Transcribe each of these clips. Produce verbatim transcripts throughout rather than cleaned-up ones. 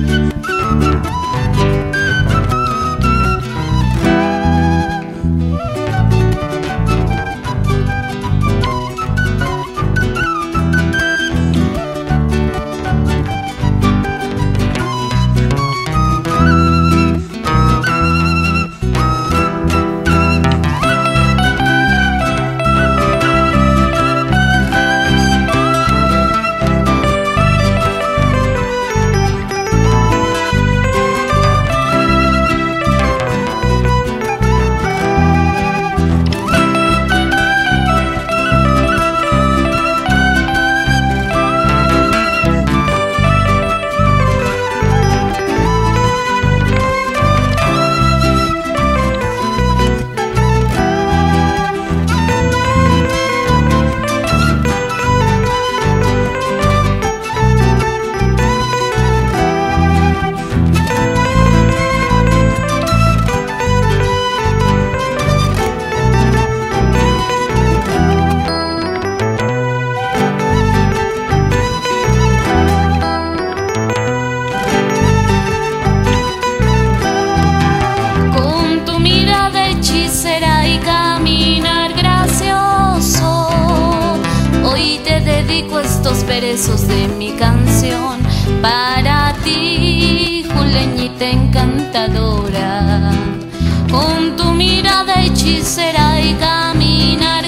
Estos versos de mi canción para ti, juleñita encantadora. Con tu mirada hechicera y caminar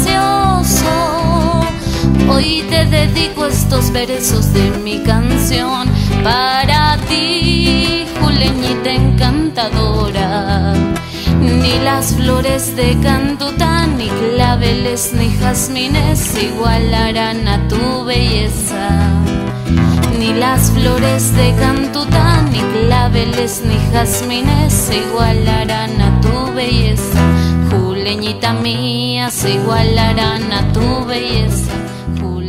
gracioso, hoy te dedico estos versos de mi canción para ti, juleñita encantadora. Ni las flores de Cantután, ni claveles, ni jazmines igualarán a tu belleza. Ni las flores de Cantután, ni claveles, ni jazmines igualarán a tu belleza. Juleñita mía, se igualarán a tu belleza.